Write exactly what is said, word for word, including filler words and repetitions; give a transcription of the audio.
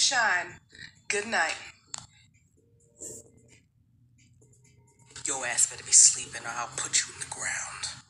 shine. Good night. Your ass better be sleeping or I'll put you in the ground.